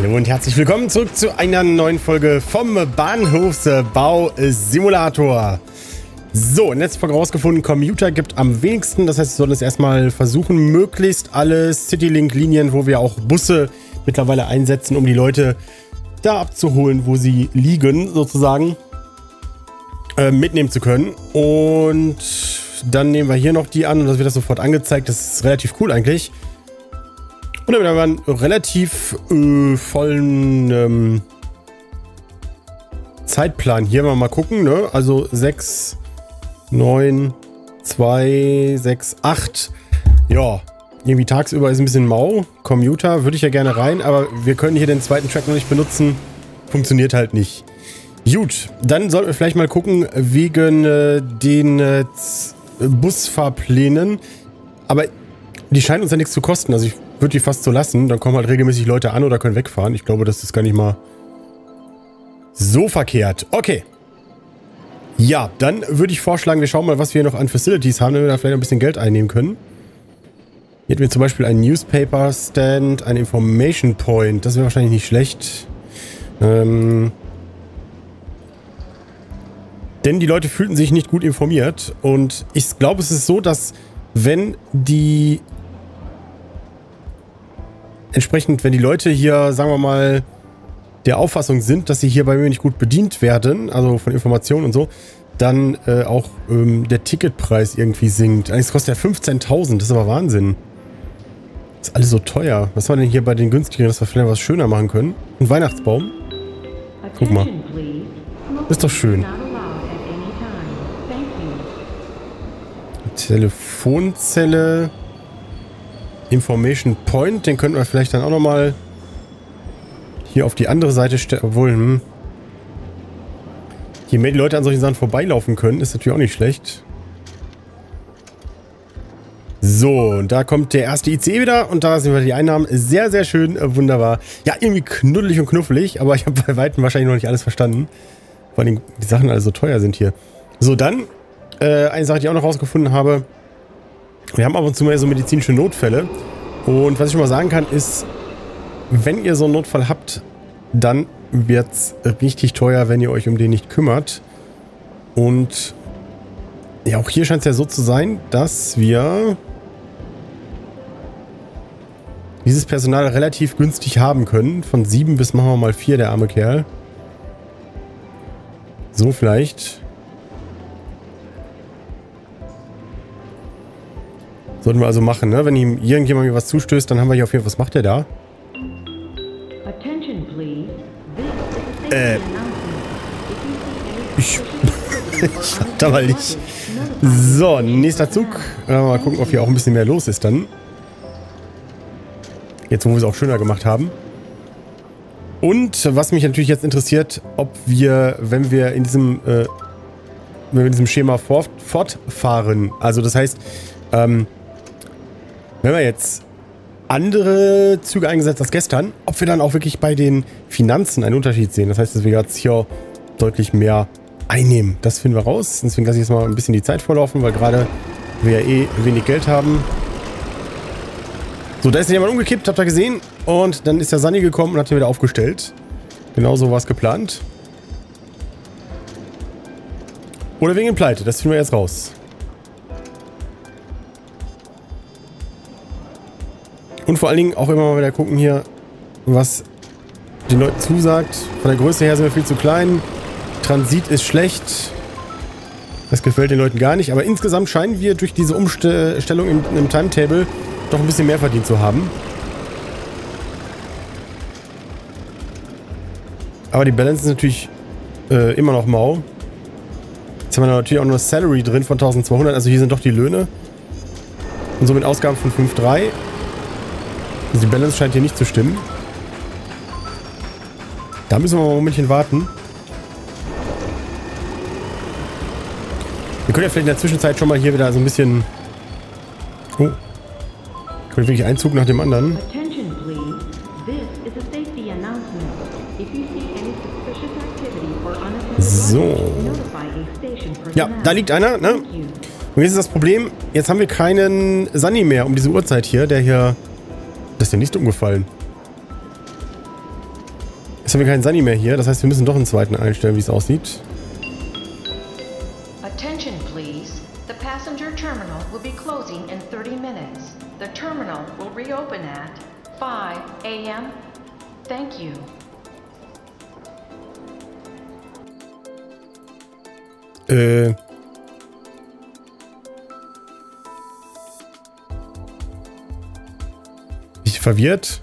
Hallo und herzlich willkommen zurück zu einer neuen Folge vom Bahnhofsbau-Simulator. So, in der letzten Folge rausgefunden, Commuter gibt am wenigsten. Das heißt, wir sollen es erstmal versuchen, möglichst alle Citylink-Linien, wo wir auch Busse mittlerweile einsetzen, um die Leute da abzuholen, wo sie liegen, sozusagen, mitnehmen zu können. Und dann nehmen wir hier noch die an und das wird das sofort angezeigt. Das ist relativ cool eigentlich. Und dann haben wir einen relativ vollen Zeitplan. Hier mal gucken, ne? Also 6, 9, 2, 6, 8. Ja, irgendwie tagsüber ist ein bisschen mau. Commuter würde ich ja gerne rein, aber wir können hier den zweiten Track noch nicht benutzen. Funktioniert halt nicht. Gut, dann sollten wir vielleicht mal gucken wegen den Busfahrplänen. Aber die scheinen uns ja nichts zu kosten. Also ich würde die fast so lassen. Dann kommen halt regelmäßig Leute an oder können wegfahren. Ich glaube, das ist gar nicht mal so verkehrt. Okay. Ja, dann würde ich vorschlagen, wir schauen mal, was wir noch an Facilities haben, damit wir da vielleicht ein bisschen Geld einnehmen können. Hier hätten wir zum Beispiel einen Newspaper Stand, ein Information Point. Das wäre wahrscheinlich nicht schlecht. Denn die Leute fühlten sich nicht gut informiert. Und ich glaube, es ist so, dass wenn die Leute hier, sagen wir mal, der Auffassung sind, dass sie hier bei mir nicht gut bedient werden, also von Informationen und so, dann auch der Ticketpreis irgendwie sinkt. Eigentlich kostet ja 15.000, das ist aber Wahnsinn. Das ist alles so teuer. Was war denn hier bei den günstigeren, dass wir vielleicht was schöner machen können? Ein Weihnachtsbaum? Guck mal. Das ist doch schön. Telefonzelle. Information Point, den könnten wir vielleicht dann auch nochmal hier auf die andere Seite stellen. Obwohl, je mehr die Leute an solchen Sachen vorbeilaufen können, ist natürlich auch nicht schlecht. So, und da kommt der erste ICE wieder und da sind wir die Einnahmen. Sehr, sehr schön, wunderbar. Ja, irgendwie knuddelig und knuffelig, aber ich habe bei Weitem wahrscheinlich noch nicht alles verstanden. Vor allem die Sachen alle so teuer sind hier. So, dann eine Sache, die ich auch noch rausgefunden habe. Wir haben ab und zu mal so medizinische Notfälle. Und was ich schon mal sagen kann, ist, wenn ihr so einen Notfall habt, dann wird es richtig teuer, wenn ihr euch um den nicht kümmert. Und ja, auch hier scheint es ja so zu sein, dass wir dieses Personal relativ günstig haben können. Von 7 bis, machen wir mal 4, der arme Kerl. So vielleicht. Sollten wir also machen, ne? Wenn ihm irgendjemand mir was zustößt, dann haben wir hier auf jeden Fall... Was macht der da? Ich da mal nicht. So, nächster Zug. Mal gucken, ob hier auch ein bisschen mehr los ist dann. Jetzt, wo wir es auch schöner gemacht haben. Und was mich natürlich jetzt interessiert, ob wir, wenn wir in diesem Schema fortfahren, also das heißt, wenn wir jetzt andere Züge eingesetzt als gestern, ob wir dann auch wirklich bei den Finanzen einen Unterschied sehen. Das heißt, dass wir jetzt hier deutlich mehr einnehmen. Das finden wir raus. Deswegen lasse ich jetzt mal ein bisschen die Zeit vorlaufen, weil gerade wir ja eh wenig Geld haben. So, da ist jemand umgekippt, habt ihr gesehen. Und dann ist der Sunny gekommen und hat ihn wieder aufgestellt. Genauso war es geplant. Oder wegen Pleite. Das finden wir jetzt raus. Und vor allen Dingen auch immer mal wieder gucken hier, was den Leuten zusagt. Von der Größe her sind wir viel zu klein. Transit ist schlecht. Das gefällt den Leuten gar nicht. Aber insgesamt scheinen wir durch diese Umstellung im Timetable doch ein bisschen mehr verdient zu haben. Aber die Balance ist natürlich immer noch mau. Jetzt haben wir natürlich auch noch Salary drin von 1200. Also hier sind doch die Löhne. Und somit Ausgaben von 5,3. Also die Balance scheint hier nicht zu stimmen. Da müssen wir mal ein Momentchen warten. Wir können ja vielleicht in der Zwischenzeit schon mal hier wieder so ein bisschen... Oh. Können wirklich einen Zug nach dem anderen. So. Ja, da liegt einer, ne? Und jetzt ist das Problem, jetzt haben wir keinen Sunny mehr um diese Uhrzeit hier, der hier... Das ist ja nicht umgefallen. Jetzt haben wir keinen Sunny mehr hier. Das heißt, wir müssen doch einen zweiten einstellen, wie es aussieht. Attention, please. The passenger terminal will be closing in 30 minutes. The terminal will reopen at 5 a.m. Thank you. Ich verwirrt.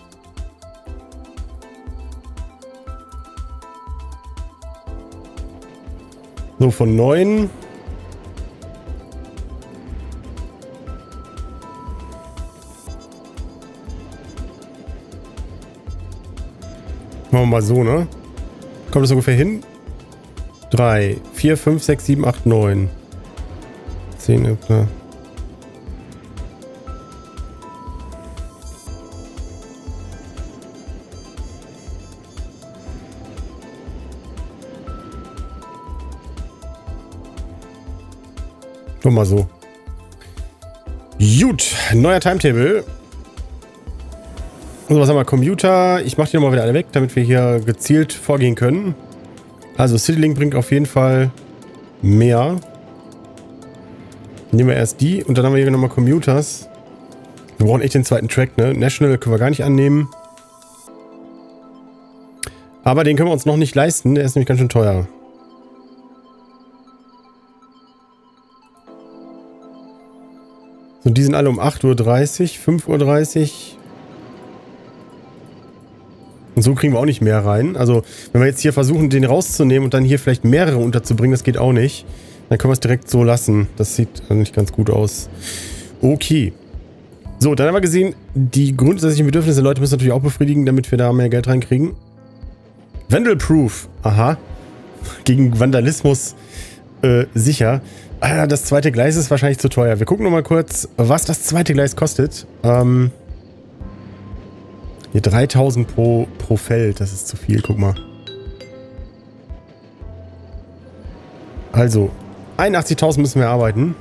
So, von 9. Machen wir mal so, ne? Kommt das ungefähr hin? 3, 4, 5, 6, 7, 8, 9. 10 etwa. Doch mal so. Gut, neuer Timetable. So, was haben wir? Computer. Ich mache die nochmal wieder alle weg, damit wir hier gezielt vorgehen können. Also Citylink bringt auf jeden Fall mehr. Nehmen wir erst die und dann haben wir hier nochmal Commuters. Wir brauchen echt den zweiten Track, ne? National können wir gar nicht annehmen. Aber den können wir uns noch nicht leisten, der ist nämlich ganz schön teuer. So, die sind alle um 8:30 Uhr, 5:30 Uhr. Und so kriegen wir auch nicht mehr rein. Also, wenn wir jetzt hier versuchen, den rauszunehmen und dann hier vielleicht mehrere unterzubringen, das geht auch nicht. Dann können wir es direkt so lassen. Das sieht nicht ganz gut aus. Okay. So, dann haben wir gesehen, die grundsätzlichen Bedürfnisse der Leute müssen natürlich auch befriedigen, damit wir da mehr Geld reinkriegen. Vandal-Proof. Aha. Gegen Vandalismus sicher. Das zweite Gleis ist wahrscheinlich zu teuer. Wir gucken nochmal kurz, was das zweite Gleis kostet. Hier 3000 pro Feld. Das ist zu viel, guck mal. Also, 81.000 müssen wir arbeiten.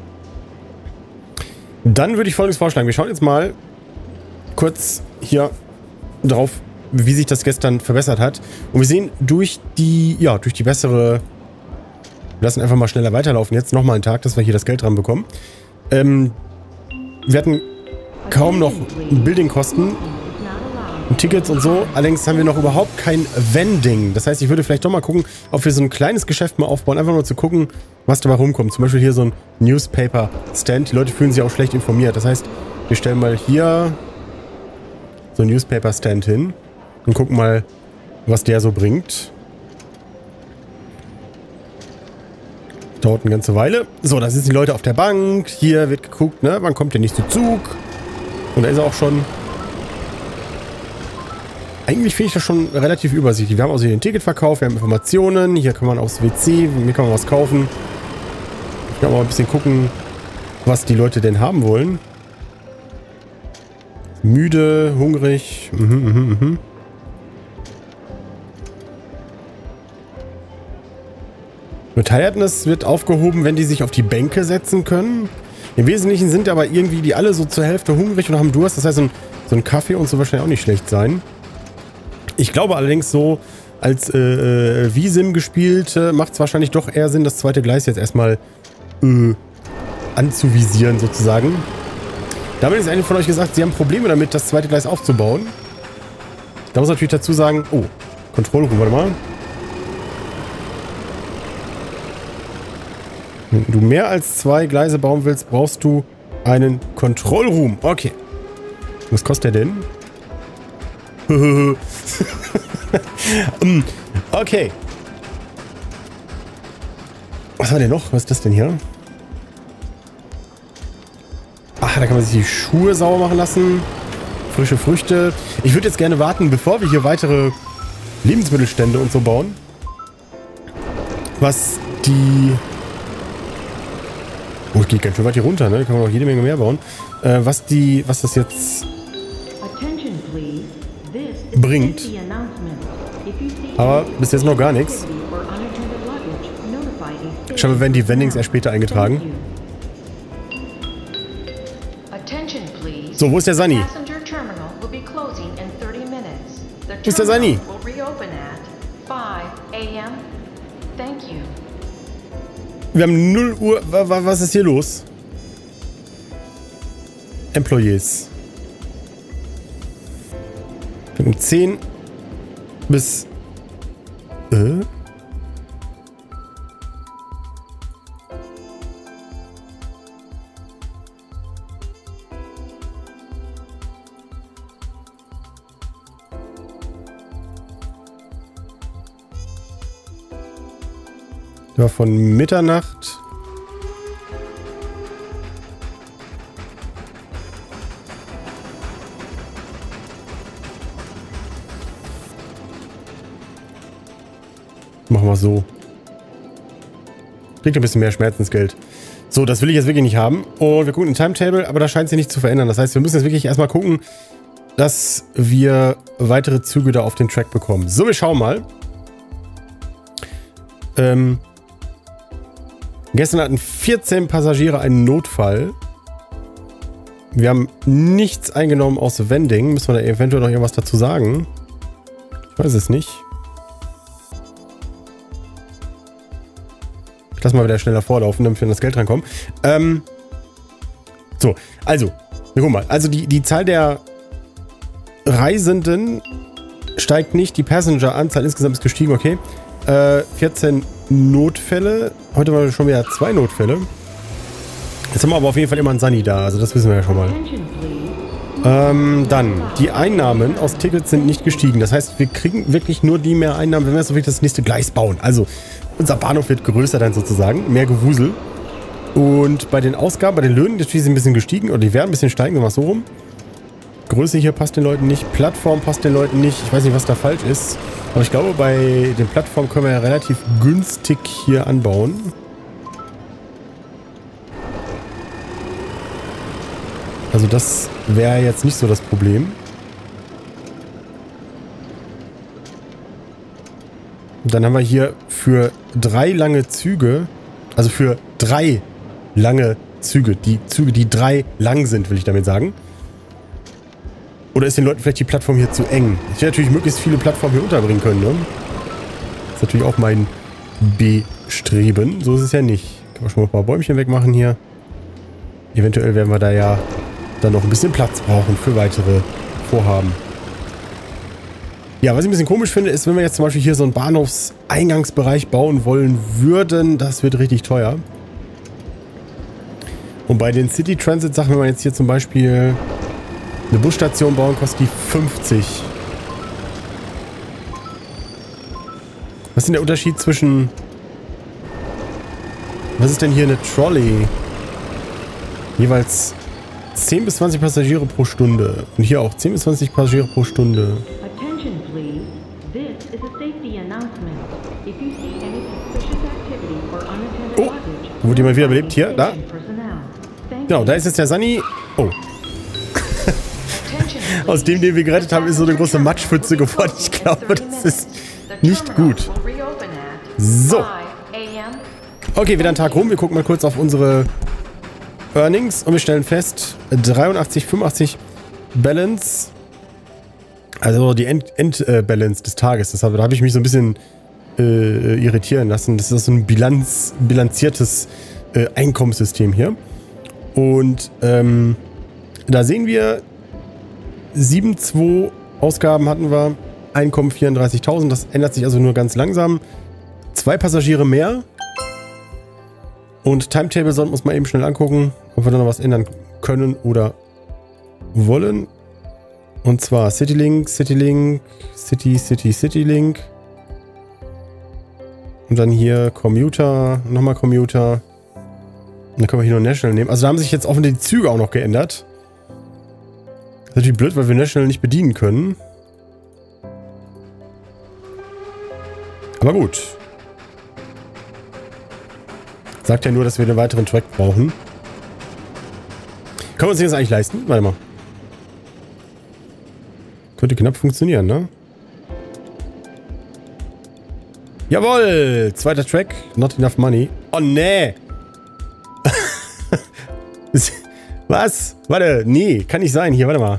Dann würde ich Folgendes vorschlagen. Wir schauen jetzt mal kurz hier drauf, wie sich das gestern verbessert hat. Und wir sehen durch die bessere... Wir lassen einfach mal schneller weiterlaufen. Jetzt nochmal einen Tag, dass wir hier das Geld dran bekommen. Wir hatten kaum noch Building-Kosten und Tickets und so. Allerdings haben wir noch überhaupt kein Vending. Das heißt, ich würde vielleicht doch mal gucken, ob wir so ein kleines Geschäft mal aufbauen. Einfach nur zu gucken, was dabei rumkommt. Zum Beispiel hier so ein Newspaper-Stand. Die Leute fühlen sich auch schlecht informiert. Das heißt, wir stellen mal hier so ein Newspaper-Stand hin und gucken mal, was der so bringt. Dauert eine ganze Weile. So, da sitzen die Leute auf der Bank. Hier wird geguckt, ne? Wann kommt der nächste Zug? Und da ist er auch schon. Eigentlich finde ich das schon relativ übersichtlich. Wir haben also hier den Ticketverkauf, wir haben Informationen. Hier kann man aufs WC, hier kann man was kaufen. Ich kann mal ein bisschen gucken, was die Leute denn haben wollen. Müde, hungrig. Tiredness wird aufgehoben, wenn die sich auf die Bänke setzen können. Im Wesentlichen sind aber irgendwie die alle so zur Hälfte hungrig und haben Durst. Das heißt, so ein Kaffee und so wahrscheinlich auch nicht schlecht sein. Ich glaube allerdings so, als V-Sim gespielt, macht es wahrscheinlich doch eher Sinn, das zweite Gleis jetzt erstmal anzuvisieren sozusagen. Damit ist einige von euch gesagt, sie haben Probleme damit, das zweite Gleis aufzubauen. Da muss ich natürlich dazu sagen, oh, Kontrollraum, warte mal. Wenn du mehr als 2 Gleise bauen willst, brauchst du einen Kontrollraum. Okay. Was kostet der denn? Okay. Was haben wir denn noch? Was ist das denn hier? Ach, da kann man sich die Schuhe sauber machen lassen. Frische Früchte. Ich würde jetzt gerne warten, bevor wir hier weitere Lebensmittelstände und so bauen. Was die... Oh, es geht ganz schön weit hier runter, ne? Da kann man noch jede Menge mehr bauen. Was das jetzt bringt. Aber bis jetzt noch gar nichts. Scheinbar werden die Vendings erst später eingetragen. So, wo ist der Sunny? Wo ist der Sunny? Wir haben 0 Uhr. Was ist hier los? Employees. Um 10 bis... Ja, von Mitternacht. Machen wir so. Kriegt ein bisschen mehr Schmerzensgeld. So, das will ich jetzt wirklich nicht haben. Und wir gucken in Timetable, aber da scheint sich nicht zu verändern. Das heißt, wir müssen jetzt wirklich erstmal gucken, dass wir weitere Züge da auf den Track bekommen. So, wir schauen mal. Gestern hatten 14 Passagiere einen Notfall. Wir haben nichts eingenommen aus Vending. Müssen wir da eventuell noch irgendwas dazu sagen? Ich weiß es nicht. Ich lasse mal wieder schneller vorlaufen, damit wir an das Geld rankommen. So, also, wir gucken mal. Also die Zahl der Reisenden steigt nicht. Die Passenger-Anzahl insgesamt ist gestiegen, okay. 14 Notfälle. Heute waren schon wieder 2 Notfälle. Jetzt haben wir aber auf jeden Fall immer einen Sunny da. Also das wissen wir ja schon mal. Dann, die Einnahmen aus Tickets sind nicht gestiegen. Das heißt, wir kriegen wirklich nur die mehr Einnahmen, wenn wir jetzt wirklich das nächste Gleis bauen. Also, unser Bahnhof wird größer dann sozusagen. Mehr Gewusel. Und bei den Ausgaben, bei den Löhnen, natürlich sind ein bisschen gestiegen. Oder die werden ein bisschen steigen, sagen wir es so rum. Größe hier passt den Leuten nicht. Plattform passt den Leuten nicht. Ich weiß nicht, was da falsch ist. Aber ich glaube, bei den Plattformen können wir ja relativ günstig hier anbauen. Also das wäre jetzt nicht so das Problem. Und dann haben wir hier für 3 lange Züge, also für 3 lange Züge, die 3 lang sind, will ich damit sagen. Oder ist den Leuten vielleicht die Plattform hier zu eng? Ich will natürlich möglichst viele Plattformen hier unterbringen können, ne? Das ist natürlich auch mein Bestreben. So ist es ja nicht. Können wir schon mal ein paar Bäumchen wegmachen hier. Eventuell werden wir da ja dann noch ein bisschen Platz brauchen für weitere Vorhaben. Ja, was ich ein bisschen komisch finde, ist, wenn wir jetzt zum Beispiel hier so einen Bahnhofseingangsbereich bauen wollen würden, das wird richtig teuer. Und bei den City Transit Sachen, wenn wir jetzt hier zum Beispiel eine Busstation bauen, kostet die 50. Was ist denn der Unterschied zwischen... Was ist denn hier eine Trolley? Jeweils 10 bis 20 Passagiere pro Stunde. Und hier auch 10 bis 20 Passagiere pro Stunde. Oh, wurde jemand wieder belebt? Hier, da. Genau, da ist jetzt der Sunny. Oh. Aus dem, den wir gerettet haben, ist so eine große Matschpfütze geworden. Ich glaube, das ist nicht gut. So. Okay, wieder ein Tag rum. Wir gucken mal kurz auf unsere Earnings und wir stellen fest, 83, 85 Balance. Also die Endbalance des Tages. Da habe ich mich so ein bisschen irritieren lassen. Das ist so ein bilanziertes Einkommenssystem hier. Und da sehen wir 7,2 Ausgaben hatten wir, Einkommen 34.000. Das ändert sich also nur ganz langsam. 2 Passagiere mehr. Und Timetable sollten wir uns mal eben schnell angucken, ob wir da noch was ändern können oder wollen. Und zwar Citylink, Citylink, Citylink. Und dann hier Commuter, nochmal Commuter. Und dann können wir hier noch National nehmen. Also da haben sich jetzt offensichtlich die Züge auch noch geändert. Das ist natürlich blöd, weil wir National nicht bedienen können. Aber gut. Sagt ja nur, dass wir einen weiteren Track brauchen. Können wir uns das eigentlich leisten? Warte mal. Könnte knapp funktionieren, ne? Jawohl! Zweiter Track. Not enough money. Oh, nee! Was? Warte, nee, kann nicht sein. Hier, warte mal.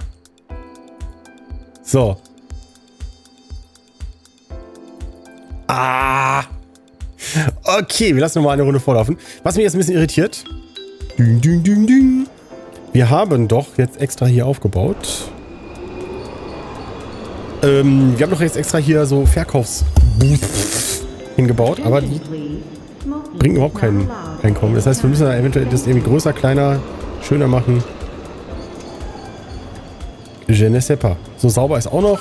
So. Ah! Okay, wir lassen nochmal eine Runde vorlaufen. Was mich jetzt ein bisschen irritiert. Ding, ding, ding, ding. Wir haben doch jetzt extra hier aufgebaut. Wir haben doch jetzt extra hier so Verkaufsbooths hingebaut, aber die bringen überhaupt kein Einkommen. Das heißt, wir müssen da eventuell das irgendwie größer, kleiner, schöner machen. Je ne sais pas. So sauber ist auch noch.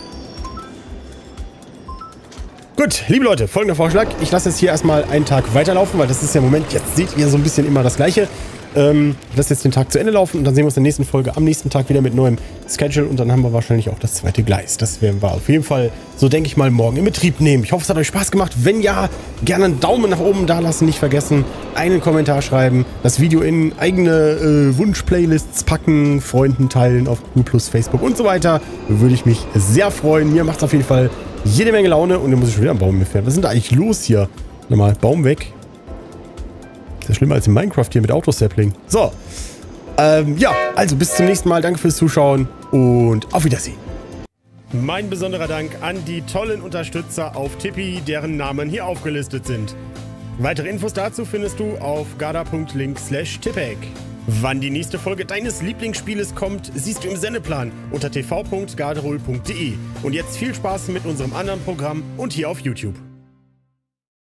Gut, liebe Leute, folgender Vorschlag. Ich lasse jetzt hier erstmal einen Tag weiterlaufen, weil das ist ja im Moment, jetzt seht ihr so ein bisschen immer das Gleiche. Ich lasse jetzt den Tag zu Ende laufen und dann sehen wir uns in der nächsten Folge am nächsten Tag wieder mit neuem Schedule und dann haben wir wahrscheinlich auch das zweite Gleis. Das werden wir auf jeden Fall, so denke ich mal, morgen in Betrieb nehmen. Ich hoffe, es hat euch Spaß gemacht. Wenn ja, gerne einen Daumen nach oben da lassen. Nicht vergessen, einen Kommentar schreiben, das Video in eigene Wunsch-Playlists packen, Freunden teilen auf Google+, Facebook und so weiter. Würde ich mich sehr freuen. Mir macht es auf jeden Fall jede Menge Laune und dann muss ich schon wieder am Baum entfernen. Was ist denn da eigentlich los hier? Nochmal, Baum weg. Ist ja schlimmer als in Minecraft hier mit Autosapling. So. Ja, also bis zum nächsten Mal. Danke fürs Zuschauen und auf Wiedersehen. Mein besonderer Dank an die tollen Unterstützer auf Tipeee, deren Namen hier aufgelistet sind. Weitere Infos dazu findest du auf garda.link/tipeee. Wann die nächste Folge deines Lieblingsspieles kommt, siehst du im Sendeplan unter tv.garderol.de. Und jetzt viel Spaß mit unserem anderen Programm und hier auf YouTube.